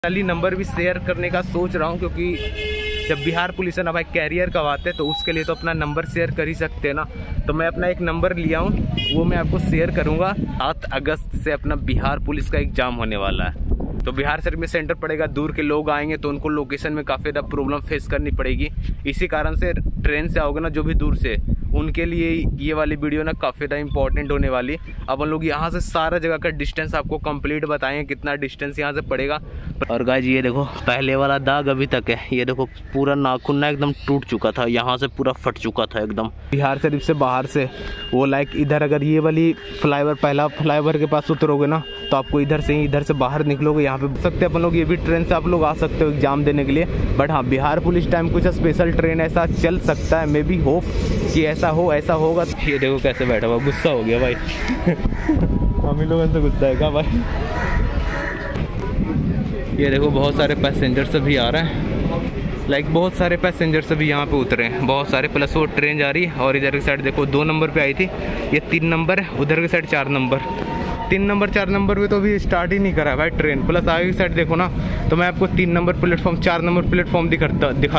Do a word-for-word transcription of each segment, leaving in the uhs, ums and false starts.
खाली नंबर भी शेयर करने का सोच रहा हूँ, क्योंकि जब बिहार पुलिस है ना भाई कैरियर करवाते हैं तो उसके लिए तो अपना नंबर शेयर कर ही सकते हैं ना। तो मैं अपना एक नंबर लिया हूँ, वो मैं आपको शेयर करूँगा। सात अगस्त से अपना बिहार पुलिस का एग्ज़ाम होने वाला है, तो बिहार सर्विस सेंटर पड़ेगा। दूर के लोग आएंगे तो उनको लोकेशन में काफ़ी ज़्यादा प्रॉब्लम फेस करनी पड़ेगी। इसी कारण से ट्रेन से आओगे ना जो भी दूर से, उनके लिए ये वाली वीडियो ना काफ़ी ज़्यादा इंपॉर्टेंट होने वाली। अब हम लोग यहाँ से सारा जगह का डिस्टेंस आपको कंप्लीट बताएंगे, कितना डिस्टेंस यहाँ से पड़ेगा। और गाइस ये देखो पहले वाला दाग अभी तक है, ये देखो पूरा नाखून ना एकदम टूट चुका था, यहाँ से पूरा फट चुका था एकदम। बिहार शरीफ से बाहर से वो लाइक इधर अगर ये वाली फ्लाईओवर पहला फ्लाईओवर के पास उतरोगे ना तो आपको इधर से ही इधर से बाहर निकलोगे, यहाँ पे सकते अपन लोग ये भी ट्रेन से आप लोग आ सकते हो एग्जाम देने के लिए। बट हाँ, बिहार पुलिस टाइम कुछ स्पेशल ट्रेन ऐसा चल सकता है, मे बी होप कि ऐसा हो, ऐसा होगा। ये देखो कैसे बैठा हुआ, गुस्सा हो गया भाई हम ही लोगों से गुस्सा है क्या भाई। ये देखो बहुत सारे पैसेंजर्स भी आ रहे हैं, लाइक बहुत सारे पैसेंजर्स भी यहाँ पे उतरे हैं, बहुत सारे। प्लस वो ट्रेन जा रही है और इधर की साइड देखो दो नंबर पे आई थी, ये तीन नंबर है, उधर की साइड चार नंबर। तीन नंबर चार नंबर पे तो अभी स्टार्ट ही नहीं करा है भाई ट्रेन। प्लस आगे की साइड देखो ना, तो मैं आपको तीन नंबर प्लेटफॉर्म चार नंबर प्लेटफॉर्म दिखाता दिखा।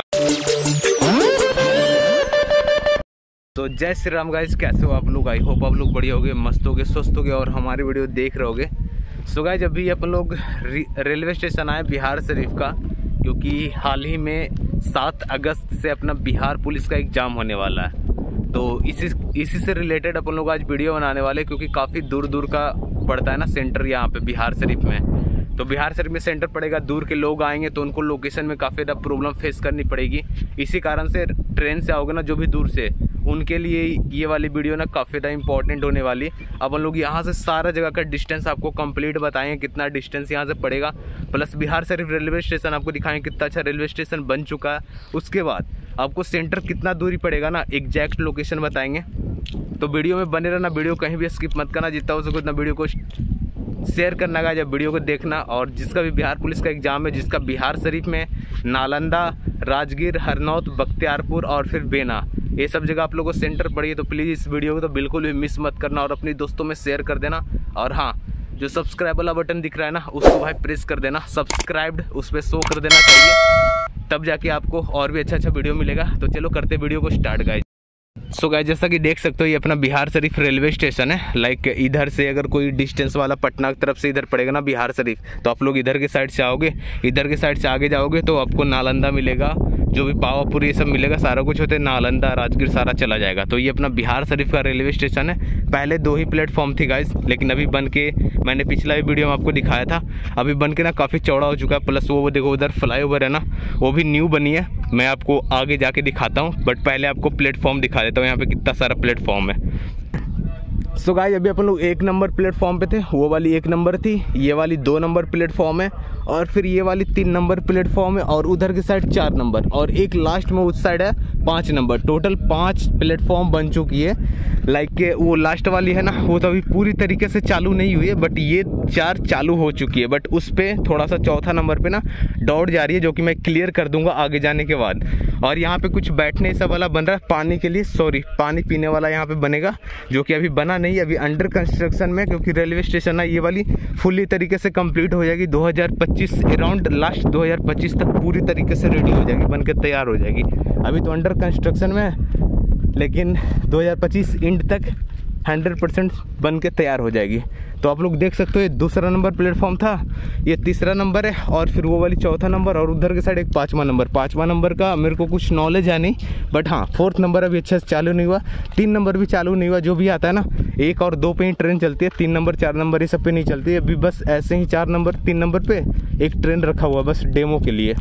तो जय श्री राम गाइस, कैसे हो आप लोग? आई होप आप लोग बढ़िया होगे, मस्त होगे, स्वस्थ होगे और हमारी वीडियो देख रहे होगे। सो गाइस अभी अपन लोग रेलवे स्टेशन आए बिहार शरीफ का, क्योंकि हाल ही में सात अगस्त से अपना बिहार पुलिस का एग्ज़ाम होने वाला है। तो इसी इसी से रिलेटेड अपन लोग आज वीडियो बनाने वाले, क्योंकि काफ़ी दूर दूर का पड़ता है ना सेंटर यहाँ पे बिहार शरीफ में। तो बिहार शरीफ में सेंटर पड़ेगा, दूर के लोग आएंगे तो उनको लोकेशन में काफ़ी ज़्यादा प्रॉब्लम फेस करनी पड़ेगी। इसी कारण से ट्रेन से आओगे ना जो भी दूर से, उनके लिए ये वाली वीडियो ना काफ़ी ज़्यादा इंपॉर्टेंट होने वाली। अब हम लोग यहाँ से सारा जगह का डिस्टेंस आपको कंप्लीट बताएंगे, कितना डिस्टेंस यहाँ से पड़ेगा। Plus Bihar Sharif railway station आपको दिखाएंगे कितना अच्छा रेलवे स्टेशन बन चुका है। उसके बाद आपको सेंटर कितना दूरी पड़ेगा ना एग्जैक्ट लोकेशन बताएंगे। तो वीडियो में बने रहना, वीडियो कहीं भी स्किप मत करना, जितना हो सके उतना वीडियो को शेयर करना का, जब वीडियो को देखना। और जिसका भी बिहार पुलिस का एग्ज़ाम है, जिसका बिहार शरीफ में नालंदा, राजगीर, हरनौत, बख्तियारपुर और फिर बेना, ये सब जगह आप लोगों को सेंटर पड़ी है, तो प्लीज़ इस वीडियो को तो बिल्कुल भी मिस मत करना और अपने दोस्तों में शेयर कर देना। और हाँ, जो सब्सक्राइब वाला बटन दिख रहा है ना, उसको भाई प्रेस कर देना, सब्सक्राइब्ड उस पर शो कर देना चाहिए, तब जाके आपको और भी अच्छा अच्छा वीडियो मिलेगा। तो चलो करते वीडियो को स्टार्ट गाइस। सो गाइस जैसा कि देख सकते हो ये अपना बिहार शरीफ रेलवे स्टेशन है। लाइक इधर से अगर कोई डिस्टेंस वाला पटना की तरफ से इधर पड़ेगा ना बिहार शरीफ, तो आप लोग इधर के साइड से आओगे, इधर के साइड से आगे जाओगे तो आपको नालंदा मिलेगा, जो भी पावापुर ये सब मिलेगा, सारा कुछ होते हैं, नालंदा, राजगीर सारा चला जाएगा। तो ये अपना बिहार शरीफ का रेलवे स्टेशन है। पहले दो ही प्लेटफॉर्म थी गाइस, लेकिन अभी बन के, मैंने पिछला भी वीडियो में आपको दिखाया था, अभी बन के ना काफ़ी चौड़ा हो चुका है। प्लस वो देखो उधर फ्लाईओवर है ना, वो भी न्यू बनी है, मैं आपको आगे जाके दिखाता हूँ। बट पहले आपको प्लेटफॉर्म दिखा देता हूँ, यहाँ पे कितना सारा प्लेटफॉर्म है। सो so गाइस अभी अपन लोग एक नंबर प्लेटफॉर्म पे थे, वो वाली एक नंबर थी, ये वाली दो नंबर प्लेटफॉर्म है, और फिर ये वाली तीन नंबर प्लेटफॉर्म है, और उधर की साइड चार नंबर, और एक लास्ट में उस साइड है पाँच नंबर। टोटल पाँच प्लेटफॉर्म बन चुकी है। लाइक के वो लास्ट वाली है ना, वो तो अभी पूरी तरीके से चालू नहीं हुई है, बट ये चार चालू हो चुकी है। बट उस पर थोड़ा सा चौथा नंबर पे ना दौड़ जा रही है, जो कि मैं क्लियर कर दूंगा आगे जाने के बाद। और यहाँ पे कुछ बैठने सब वाला बन रहा है, पानी के लिए, सॉरी पानी पीने वाला यहाँ पे बनेगा, जो कि अभी बना नहीं, अभी अंडर कंस्ट्रक्शन में, क्योंकि रेलवे स्टेशन है ये वाली फुल्ली तरीके से कंप्लीट हो जाएगी दो हज़ार पच्चीस अराउंड, लास्ट दो हज़ार पच्चीस तक पूरी तरीके से रेडी हो जाएगी, बनकर तैयार हो जाएगी। अभी तो अंडर कंस्ट्रक्शन में है, लेकिन दो हज़ार पच्चीस एंड तक हंड्रेड परसेंट बन के तैयार हो जाएगी। तो आप लोग देख सकते हो ये दूसरा नंबर प्लेटफॉर्म था, ये तीसरा नंबर है, और फिर वो वाली चौथा नंबर, और उधर के साइड एक पाँचवा नंबर। पाँचवा नंबर का मेरे को कुछ नॉलेज है नहीं, बट हाँ फोर्थ नंबर अभी अच्छे से चालू नहीं हुआ, तीन नंबर भी चालू नहीं हुआ। जो भी आता है ना, एक और दो पे ही ट्रेन चलती है, तीन नंबर चार नंबर ये सब पे नहीं चलती है। अभी बस ऐसे ही चार नंबर तीन नंबर पे एक ट्रेन रखा हुआ बस डेमो के लिए।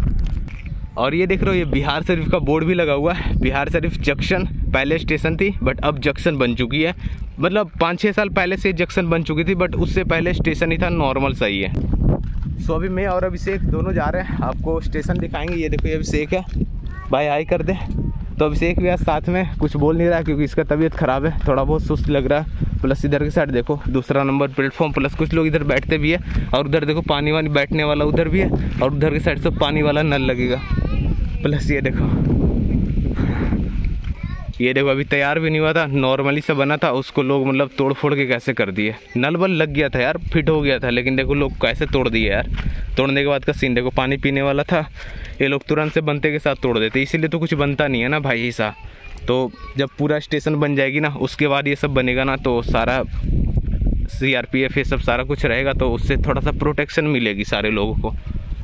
और ये देख रहे हो ये बिहार शरीफ का बोर्ड भी लगा हुआ है। बिहार शरीफ जंक्शन पहले स्टेशन थी, बट अब जंक्शन बन चुकी है। मतलब पाँच छः साल पहले से जंक्शन बन चुकी थी, बट उससे पहले स्टेशन ही था, नॉर्मल सही है। सो अभी मैं और अभिषेक दोनों जा रहे हैं, आपको स्टेशन दिखाएंगे। ये देखो ये अभिषेक है भाई, हाई कर दे। तो अभिषेक भी आज साथ में कुछ बोल नहीं रहा है, क्योंकि इसका तबीयत ख़राब है, थोड़ा बहुत सुस्त लग रहा है। प्लस इधर की साइड देखो दूसरा नंबर प्लेटफॉर्म, प्लस कुछ लोग इधर बैठते भी है, और उधर देखो पानी वानी बैठने वाला उधर भी है, और उधर की साइड से पानी वाला नल लगेगा। प्लस ये देखो ये देखो अभी तैयार भी नहीं हुआ था, नॉर्मली से बना था, उसको लोग मतलब तोड़ फोड़ के कैसे कर दिए। नल बल लग गया था यार, फिट हो गया था, लेकिन देखो लोग कैसे तोड़ दिए यार। तोड़ने के बाद का सीन देखो, पानी पीने वाला था, ये लोग तुरंत से बनते के साथ तोड़ देते, इसीलिए तो कुछ बनता नहीं है ना भाई ऐसा। तो जब पूरा स्टेशन बन जाएगी ना, उसके बाद ये सब बनेगा ना, तो सारा सी आर पी एफ ये सब सारा कुछ रहेगा, तो उससे थोड़ा सा प्रोटेक्शन मिलेगी सारे लोगों को।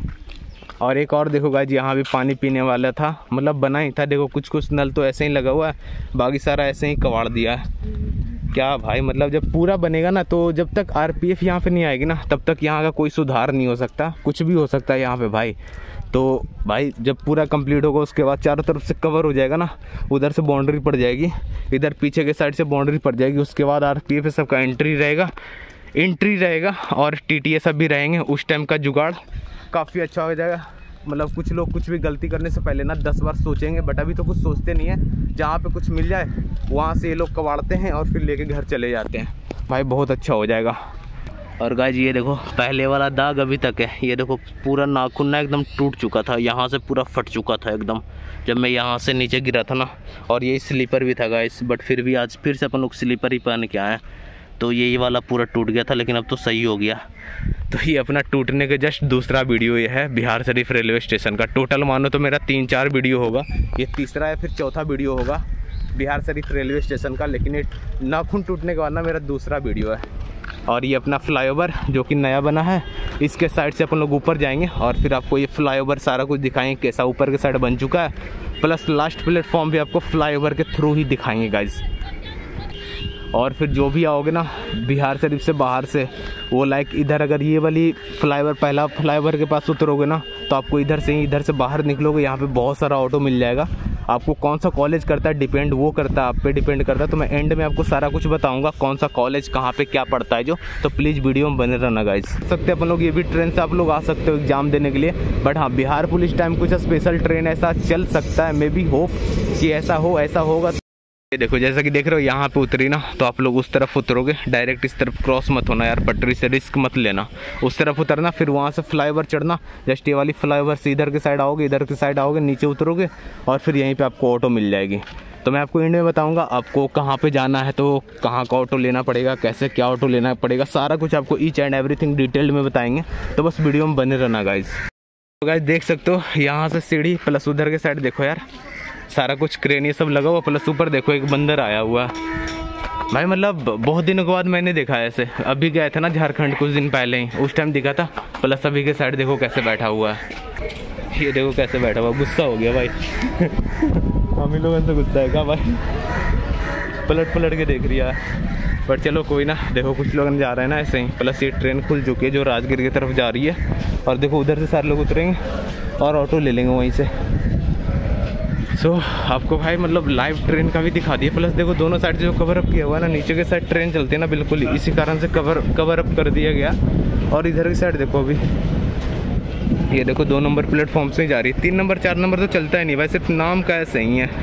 और एक और देखो गाइस, यहाँ भी पानी पीने वाला था, मतलब बना ही था। देखो कुछ कुछ नल तो ऐसे ही लगा हुआ है, बाकी सारा ऐसे ही कवाड़ दिया है। क्या भाई, मतलब जब पूरा बनेगा ना, तो जब तक आर पी एफ यहाँ पे नहीं आएगी ना, तब तक यहाँ का कोई सुधार नहीं हो सकता, कुछ भी हो सकता है यहाँ पे भाई। तो भाई जब पूरा कंप्लीट होगा, उसके बाद चारों तरफ से कवर हो जाएगा ना, उधर से बाउंड्री पड़ जाएगी, इधर पीछे के साइड से बाउंड्री पड़ जाएगी, उसके बाद आर पी एफ सबका एंट्री रहेगा एंट्री रहेगा और टी टी ए सब भी रहेंगे। उस टाइम का जुगाड़ काफ़ी अच्छा हो जाएगा। मतलब कुछ लोग कुछ भी गलती करने से पहले ना दस बार सोचेंगे, बट अभी तो कुछ सोचते नहीं है। जहाँ पे कुछ मिल जाए वहाँ से ये लोग कबाड़ते हैं और फिर लेके घर चले जाते हैं। भाई बहुत अच्छा हो जाएगा। और गाइस ये देखो पहले वाला दाग अभी तक है, ये देखो पूरा नाखून ना एकदम टूट चुका था, यहाँ से पूरा फट चुका था एकदम, जब मैं यहाँ से नीचे गिरा था ना। और ये स्लीपर भी था गाइस, बट फिर भी आज फिर से अपन लोग स्लीपर ही पहन के आए, तो यही वाला पूरा टूट गया था, लेकिन अब तो सही हो गया। तो ये अपना टूटने के जस्ट दूसरा वीडियो ये है बिहार शरीफ रेलवे स्टेशन का। टोटल मानो तो मेरा तीन चार वीडियो होगा, ये तीसरा या फिर चौथा वीडियो होगा बिहार शरीफ रेलवे स्टेशन का, लेकिन ये नाखून टूटने के बाद ना मेरा दूसरा वीडियो है। और ये अपना फ्लाईओवर जो कि नया बना है, इसके साइड से अपन लोग ऊपर जाएंगे और फिर आपको ये फ्लाईओवर सारा कुछ दिखाएंगे कैसा ऊपर के साइड बन चुका है, प्लस लास्ट प्लेटफॉर्म भी आपको फ्लाईओवर के थ्रू ही दिखाएंगे गाइज। और फिर जो भी आओगे ना बिहार शरीफ से बाहर से, वो लाइक इधर अगर ये वाली फ्लाईओवर पहला फ्लाईओवर के पास उतरोगे ना, तो आपको इधर से ही इधर से बाहर निकलोगे, यहाँ पे बहुत सारा ऑटो मिल जाएगा। आपको कौन सा कॉलेज करता है डिपेंड, वो करता है आप पे डिपेंड करता है। तो मैं एंड में आपको सारा कुछ बताऊंगा कौन सा कॉलेज कहाँ पे क्या पढ़ता है जो, तो प्लीज़ वीडियो में बने रहना गाइज। सकते अपन लोग ये भी ट्रेन से आप लोग आ सकते हो एग्जाम देने के लिए, बट हाँ बिहार पुलिस टाइम कुछ स्पेशल ट्रेन ऐसा चल सकता है, मे बी होप कि ऐसा हो ऐसा होगा। ये देखो जैसा कि देख रहे हो यहाँ पे उतरी ना, तो आप लोग उस तरफ उतरोगे, डायरेक्ट इस तरफ क्रॉस मत होना यार, पटरी से रिस्क मत लेना, उस तरफ उतरना, फिर वहाँ से फ्लाईओवर चढ़ना। जस्ट ये वाली फ्लाईओवर से इधर के साइड आओगे, इधर के साइड आओगे, नीचे उतरोगे और फिर यहीं पे आपको ऑटो मिल जाएगी। तो मैं आपको एंड में बताऊंगा आपको कहाँ पे जाना है, तो कहाँ का ऑटो लेना पड़ेगा, कैसे क्या ऑटो लेना पड़ेगा, सारा कुछ आपको ईच एंड एवरीथिंग डिटेल्ड में बताएंगे। तो बस वीडियो में बने रहना गाइज। तो गाइज देख सकते हो यहाँ से सीढ़ी, प्लस उधर के साइड देखो यार सारा कुछ क्रेन ये सब लगा हुआ, प्लस ऊपर देखो एक बंदर आया हुआ भाई। मतलब बहुत दिनों के बाद मैंने देखा ऐसे। अभी गए थे ना झारखंड कुछ दिन पहले ही, उस टाइम दिखा था। प्लस अभी के साइड देखो कैसे बैठा हुआ है, ये देखो कैसे बैठा हुआ, गुस्सा हो गया भाई। हम ही लोगों से गुस्सा है क्या भाई, पलट पलट के देख रही है। पर चलो कोई ना, देखो कुछ लोग जा रहे हैं ना ऐसे ही। प्लस ये ट्रेन खुल चुकी है जो राजगीर की तरफ जा रही है, और देखो उधर से सारे लोग उतरेंगे और ऑटो ले लेंगे वहीं से। सो so, आपको भाई मतलब लाइव ट्रेन का भी दिखा दिया। प्लस देखो दोनों साइड से जो कवर अप किया हुआ है ना, नीचे के साइड ट्रेन चलती है ना बिल्कुल, इसी कारण से कवर कवर अप कर दिया गया। और इधर की साइड देखो अभी ये देखो दो नंबर प्लेटफॉर्म से ही जा रही है, तीन नंबर चार नंबर तो चलता ही नहीं भाई, सिर्फ नाम का ऐसा ही है।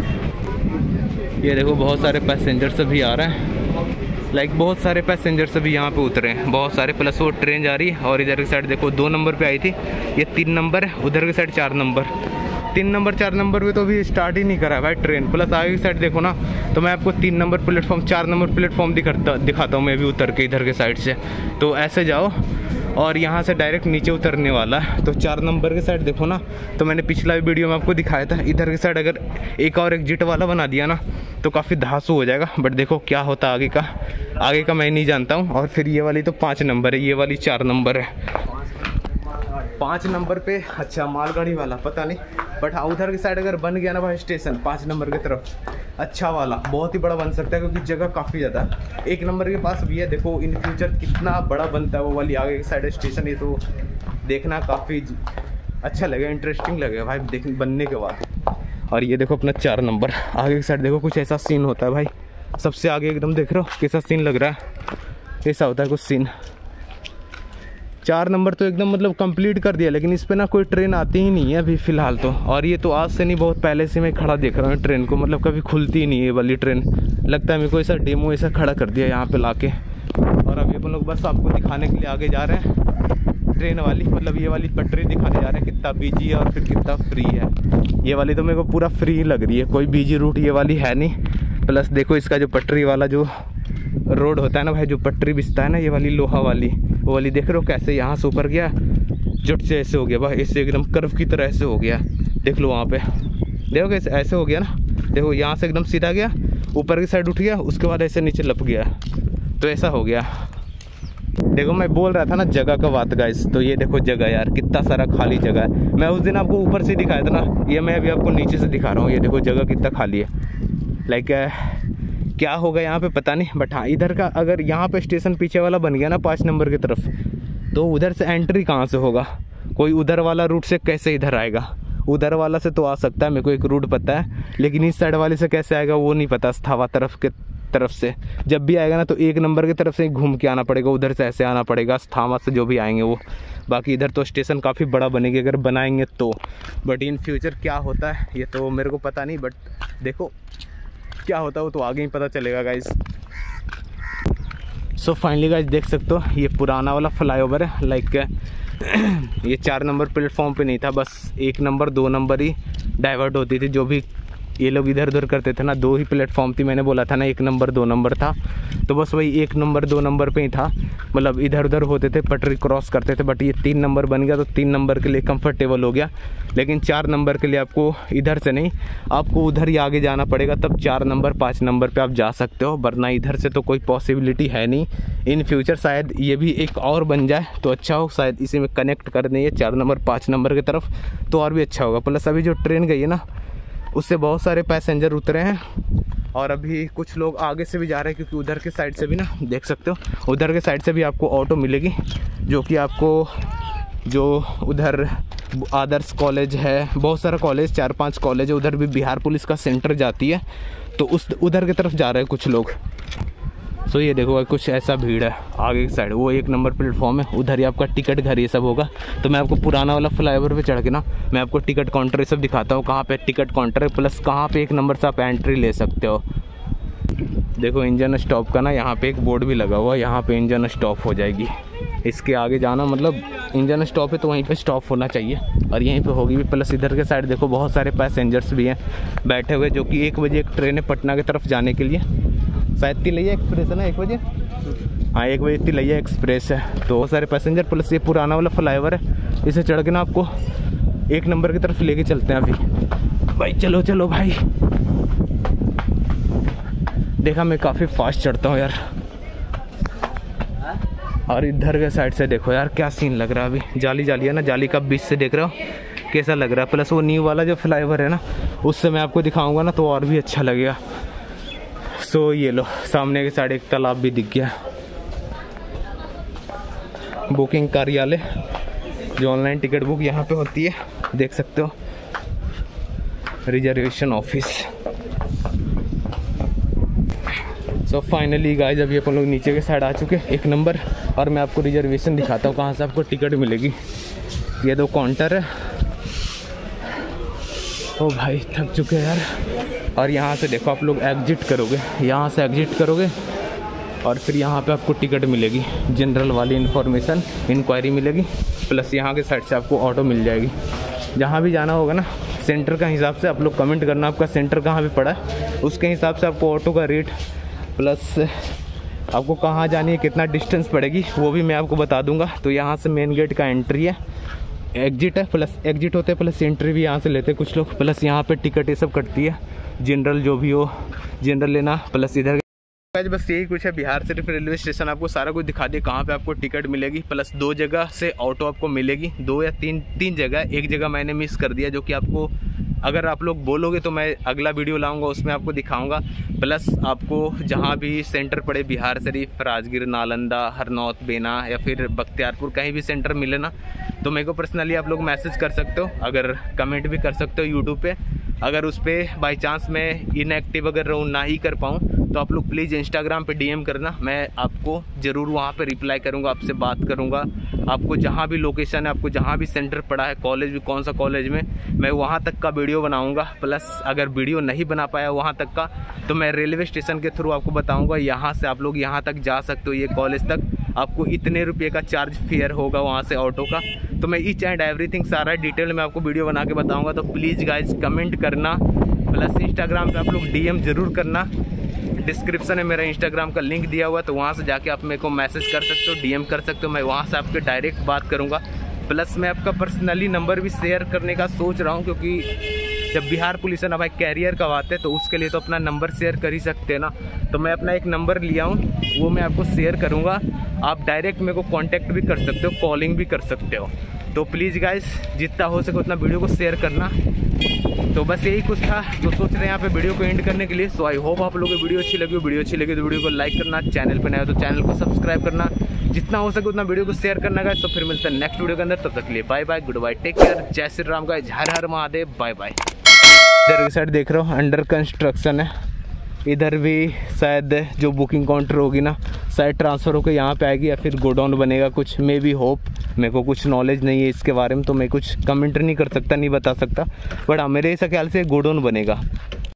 ये देखो बहुत सारे पैसेंजर्स अभी आ रहे हैं, लाइक बहुत सारे पैसेंजर्स अभी यहाँ पे उतरे हैं, बहुत सारे। प्लस वो ट्रेन जा रही है और इधर की साइड देखो दो नंबर पे आई थी, ये तीन नंबर है, उधर की साइड चार नंबर। तीन नंबर चार नंबर पे तो अभी स्टार्ट ही नहीं करा है भाई ट्रेन। प्लस आगे की साइड देखो ना, तो मैं आपको तीन नंबर प्लेटफॉर्म चार नंबर प्लेटफॉर्म दिखाता दिखाता हूँ मैं भी उतर के इधर के साइड से। तो ऐसे जाओ और यहाँ से डायरेक्ट नीचे उतरने वाला है। तो चार नंबर के साइड देखो ना, तो मैंने पिछला वीडियो में आपको दिखाया था, इधर के साइड अगर एक और एग्जिट वाला बना दिया ना तो काफ़ी धांसू हो जाएगा। बट देखो क्या होता है आगे का, आगे का मैं नहीं जानता हूँ। और फिर ये वाली तो पाँच नंबर है, ये वाली चार नंबर है। पाँच नंबर पे अच्छा मालगाड़ी वाला पता नहीं, बट हाँ उधर की साइड अगर बन गया ना भाई स्टेशन पाँच नंबर की तरफ, अच्छा वाला बहुत ही बड़ा बन सकता है, क्योंकि जगह काफ़ी ज़्यादा एक नंबर के पास भी है। देखो इन फ्यूचर कितना बड़ा बनता है वो वाली आगे की साइड स्टेशन, ये तो देखना काफ़ी अच्छा लगेगा, इंटरेस्टिंग लगेगा भाई देख बनने के बाद। और ये देखो अपना चार नंबर आगे की साइड देखो कुछ ऐसा सीन होता है भाई, सबसे आगे एकदम देख रहे हो कैसा सीन लग रहा है, ऐसा होता है कुछ सीन। चार नंबर तो एकदम मतलब कंप्लीट कर दिया, लेकिन इस पे ना कोई ट्रेन आती ही नहीं है अभी फ़िलहाल तो। और ये तो आज से नहीं, बहुत पहले से मैं खड़ा देख रहा हूँ ट्रेन को, मतलब कभी खुलती ही नहीं है ये वाली ट्रेन। लगता है मेरे को ऐसा डेमो ऐसा खड़ा कर दिया यहाँ पे लाके। और अभी अपन लोग बस आपको दिखाने के लिए आगे जा रहे हैं। ट्रेन वाली, मतलब ये वाली पटरी दिखाने जा रहे हैं कितना बिजी है और फिर कितना फ्री है। ये वाली तो मेरे को पूरा फ्री लग रही है, कोई बिजी रूट ये वाली है नहीं। प्लस देखो इसका जो पटरी वाला जो रोड होता है ना भाई, जो पटरी बिछता है ना, ये वाली लोहा वाली, वो वाली देख रहे हो कैसे यहाँ से ऊपर गया, जुट से ऐसे हो गया भाई, इससे एकदम कर्व की तरह ऐसे हो गया। देख लो वहाँ पे, देखो कैसे ऐसे हो गया ना, देखो यहाँ से एकदम सीधा गया, ऊपर की साइड उठ गया, उसके बाद ऐसे नीचे लप गया, तो ऐसा हो गया। देखो मैं बोल रहा था ना जगह का बात गाइस, तो ये देखो जगह यार, कितना सारा खाली जगह है। मैं उस दिन आपको ऊपर से दिखाया था ना, ये मैं अभी आपको नीचे से दिखा रहा हूँ। ये देखो जगह कितना खाली है। लाइक क्या होगा यहाँ पे पता नहीं, बट हाँ इधर का अगर यहाँ पे स्टेशन पीछे वाला बन गया ना पाँच नंबर की तरफ, तो उधर से एंट्री कहाँ से होगा? कोई उधर वाला रूट से कैसे इधर आएगा? उधर वाला से तो आ सकता है, मेरे को एक रूट पता है, लेकिन इस साइड वाले से कैसे आएगा वो नहीं पता। स्थावा तरफ के तरफ से जब भी आएगा ना, तो एक नंबर की तरफ से घूम के आना पड़ेगा, उधर से ऐसे आना पड़ेगा, स्थावा से जो भी आएंगे वो। बाकी इधर तो स्टेशन काफ़ी बड़ा बनेगी अगर बनाएंगे तो, बट इन फ्यूचर क्या होता है ये तो मेरे को पता नहीं, बट देखो क्या होता है वो तो आगे ही पता चलेगा गाइज। सो फाइनली गाइज देख सकते हो ये पुराना वाला फ्लाईओवर है। लाइक ये चार नंबर प्लेटफॉर्म पे नहीं था, बस एक नंबर दो नंबर ही डाइवर्ट होती थी, जो भी ये लोग इधर उधर करते थे ना। दो ही प्लेटफॉर्म थी, मैंने बोला था ना एक नंबर दो नंबर था, तो बस वही एक नंबर दो नंबर पे ही था, मतलब इधर उधर होते थे, पटरी क्रॉस करते थे। बट ये तीन नंबर बन गया तो तीन नंबर के लिए कंफर्टेबल हो गया, लेकिन चार नंबर के लिए आपको इधर से नहीं, आपको उधर ही आगे जाना पड़ेगा, तब चार नंबर पाँच नंबर पे आप जा सकते हो, वरना इधर से तो कोई पॉसिबिलिटी है नहीं। इन फ्यूचर शायद ये भी एक और बन जाए तो अच्छा हो, शायद इसी में कनेक्ट कर दें ये चार नंबर पाँच नंबर की तरफ, तो और भी अच्छा होगा। प्लस अभी जो ट्रेन गई है ना, उससे बहुत सारे पैसेंजर उतरे हैं, और अभी कुछ लोग आगे से भी जा रहे हैं, क्योंकि उधर के साइड से भी ना देख सकते हो, उधर के साइड से भी आपको ऑटो मिलेगी, जो कि आपको जो उधर आदर्श कॉलेज है, बहुत सारा कॉलेज, चार पांच कॉलेज है, उधर भी बिहार पुलिस का सेंटर जाती है, तो उस उधर की तरफ जा रहे हैं कुछ लोग। सो ये देखो कुछ ऐसा भीड़ है आगे की साइड, वो एक नंबर प्लेटफॉर्म है, उधर ही आपका टिकट घर ये सब होगा। तो मैं आपको पुराना वाला फ्लाईओवर पे चढ़ के ना, मैं आपको टिकट काउंटर ये सब दिखाता हूँ, कहाँ पे टिकट काउंटर है, प्लस कहाँ पे एक नंबर से आप एंट्री ले सकते हो। देखो इंजन स्टॉप का ना यहाँ पे एक बोर्ड भी लगा हुआ है, यहाँ पे इंजन स्टॉप हो जाएगी। इसके आगे जाना मतलब इंजन स्टॉप है तो वहीं पे स्टॉप होना चाहिए, और यहीं पे होगी भी। प्लस इधर के साइड देखो बहुत सारे पैसेंजर्स भी हैं बैठे हुए, जो कि एक बजे एक ट्रेन है पटना की तरफ जाने के लिए, शायद तिलैया एक्सप्रेस है ना, एक बजे हाँ एक बजे तिलैया एक्सप्रेस है, तो बहुत सारे पैसेंजर। प्लस ये पुराना वाला फ्लाईओवर है, इसे चढ़ के ना आपको एक नंबर की तरफ लेके चलते हैं अभी। भाई चलो चलो भाई, देखा मैं काफ़ी फास्ट चढ़ता हूँ यार। और इधर के साइड से देखो यार क्या सीन लग रहा है, अभी जाली जाली है ना, जाली का बीच से देख रहे हो कैसा लग रहा है। प्लस वो न्यू वाला जो फ्लाईओवर है ना, उससे मैं आपको दिखाऊंगा ना तो और भी अच्छा लगेगा। सो ये लो सामने के साइड एक तालाब भी दिख गया। बुकिंग कार्यालय, जो ऑनलाइन टिकट बुक यहाँ पे होती है, देख सकते हो, reservation office. So finally guys अभी अपन लोग नीचे के साइड आ चुके हैं एक नंबर, और मैं आपको रिजर्वेशन दिखाता हूँ कहाँ से आपको टिकट मिलेगी। ये दो काउंटर है। ओ भाई थक चुके हैं यार। और यहाँ से देखो आप लोग एग्जिट करोगे, यहाँ से एग्जिट करोगे और फिर यहाँ पे आपको टिकट मिलेगी, जनरल वाली इन्फॉर्मेशन इंक्वायरी मिलेगी, प्लस यहाँ के साइड से आपको ऑटो मिल जाएगी। जहाँ भी जाना होगा ना, सेंटर का हिसाब से आप लोग कमेंट करना आपका सेंटर कहाँ पे पड़ा है, उसके हिसाब से आपको ऑटो का रेट, प्लस आपको कहाँ जानी है, कितना डिस्टेंस पड़ेगी, वो भी मैं आपको बता दूंगा। तो यहाँ से मेन गेट का एंट्री है, एग्जिट है, प्लस एग्जिट होते हैं, प्लस एंट्री भी यहाँ से लेते हैं कुछ लोग। प्लस यहाँ पे टिकट ये सब कटती है, जनरल जो भी हो जनरल लेना। प्लस इधर बस यही कुछ है। बिहार शरीफ रेलवे स्टेशन आपको सारा कुछ दिखा दिया, कहाँ पे आपको टिकट मिलेगी, प्लस दो जगह से ऑटो आपको मिलेगी, दो या तीन तीन जगह, एक जगह मैंने मिस कर दिया, जो कि आपको अगर आप लोग बोलोगे तो मैं अगला वीडियो लाऊंगा, उसमें आपको दिखाऊंगा। प्लस आपको जहाँ भी सेंटर पड़े, बिहार शरीफ, राजगीर, नालंदा, हरनौत, बेना या फिर बख्तियारपुर, कहीं भी सेंटर मिले ना, तो मेरे को पर्सनली आप लोग मैसेज कर सकते हो, अगर कमेंट भी कर सकते हो यूट्यूब पे। अगर उस पर बाई चांस मैं इनएक्टिव अगर रहूँ, ना ही कर पाऊँ, तो आप लोग प्लीज़ इंस्टाग्राम पे डीएम करना, मैं आपको ज़रूर वहाँ पे रिप्लाई करूँगा, आपसे बात करूँगा। आपको जहाँ भी लोकेशन है, आपको जहाँ भी सेंटर पड़ा है, कॉलेज भी कौन सा कॉलेज में, मैं वहाँ तक का वीडियो बनाऊँगा। प्लस अगर वीडियो नहीं बना पाया वहाँ तक का तो मैं रेलवे स्टेशन के थ्रू आपको बताऊँगा, यहाँ से आप लोग यहाँ तक जा सकते हो, ये कॉलेज तक आपको इतने रुपये का चार्ज फेयर होगा वहाँ से ऑटो का। तो मैं ईच एंड एवरीथिंग सारा डिटेल में आपको वीडियो बना के बताऊँगा। तो प्लीज़ गाइज कमेंट करना, प्लस इंस्टाग्राम पे आप लोग डीएम ज़रूर करना। डिस्क्रिप्शन में मेरा इंस्टाग्राम का लिंक दिया हुआ है, तो वहाँ से जाके आप मेरे को मैसेज कर सकते हो, डीएम कर सकते हो, मैं वहाँ से आपके डायरेक्ट बात करूँगा। प्लस मैं आपका पर्सनली नंबर भी शेयर करने का सोच रहा हूँ, क्योंकि जब बिहार पुलिस ना भाई कैरियर करवाते हैं तो उसके लिए तो अपना नंबर शेयर कर ही सकते हैं ना। तो मैं अपना एक नंबर लिया हूँ, वो मैं आपको शेयर करूँगा, आप डायरेक्ट मेरे को कांटेक्ट भी कर सकते हो, कॉलिंग भी कर सकते हो। तो प्लीज़ गाइस जितना हो सके उतना वीडियो को शेयर करना। तो बस यही कुछ था, तो सोच रहे हैं यहाँ पे वीडियो को एंड करने के लिए। सो आई होप आप लोगों को वीडियो अच्छी लगी हो। वीडियो अच्छी लगी तो वीडियो को लाइक करना, चैनल पर नया हो तो चैनल को सब्सक्राइब करना, जितना हो सके उतना वीडियो को शेयर करना गाइस। तो फिर मिलते हैं नेक्स्ट वीडियो के अंदर, तब तक के लिए bye bye, good bye, take care, जय श्री राम गाइस, हर हर महादेव, बाय बाय। इधर की साइड देख रहे हो अंडर कंस्ट्रक्शन है, इधर भी शायद जो बुकिंग काउंटर होगी ना शायद ट्रांसफ़र होकर यहाँ पे आएगी या फिर गोडाउन बनेगा कुछ, मे बी होप। मेरे को कुछ नॉलेज नहीं है इसके बारे में, तो मैं कुछ कमेंट नहीं कर सकता, नहीं बता सकता, बट हाँ मेरे ऐसा ख्याल से गोडाउन बनेगा।